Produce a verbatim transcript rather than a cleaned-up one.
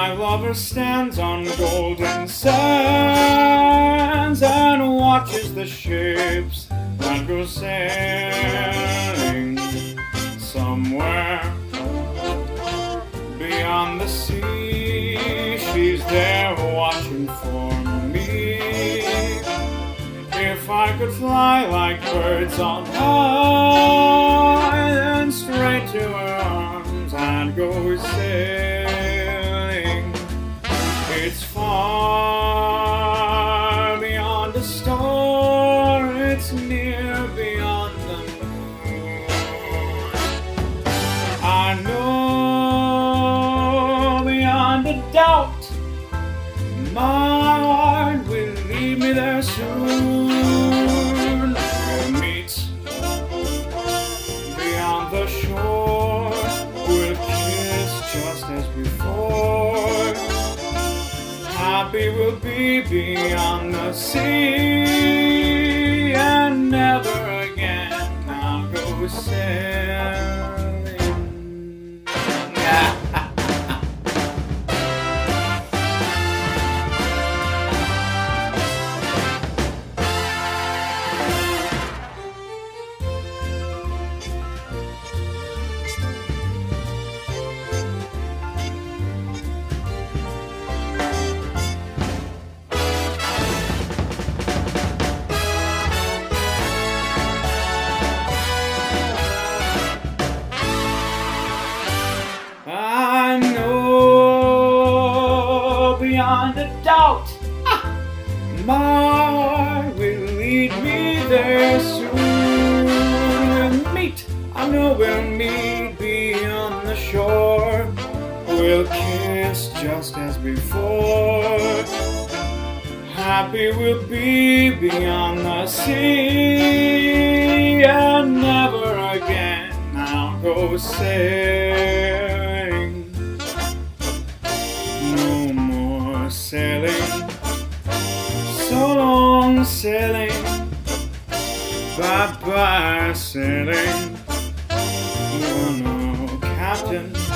My lover stands on golden sands and watches the ships that go sailing somewhere beyond the sea. She's there watching for me. If I could fly like birds on high, then straight to her arms I'd go sailing. It's far beyond a star, it's near beyond the moon. I know beyond a doubt my heart will lead me there soon. We'll meet beyond the shore, we'll kiss just as before. Happy we'll be beyond the sea, and never again I'll go sailing. I know beyond a doubt my heart will lead me there soon. We'll meet, I know we'll meet beyond the shore. We'll kiss just as before. Happy we'll be beyond the sea, and never again I'll go sailing. No more sailing, so long sailing, bye bye sailing. Oh no, Captain,